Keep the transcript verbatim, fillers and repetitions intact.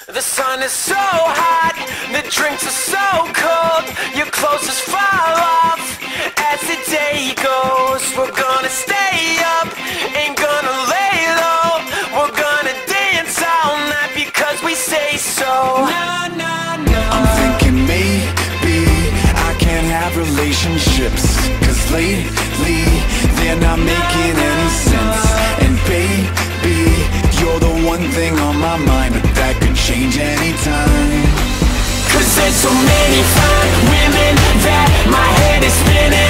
The sun is so hot, the drinks are so cold, your clothes just fall off as the day goes. We're gonna stay up, ain't gonna lay low, we're gonna dance all night because we say so. Nah, nah, nah. I'm thinking maybe I can't have relationships, cause lately they're not making any sense. And baby, you're the one thing on my mind, but that could change anytime. Cause there's so many fine women that my